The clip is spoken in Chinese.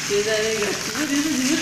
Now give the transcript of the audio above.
觉得那个直播间是你们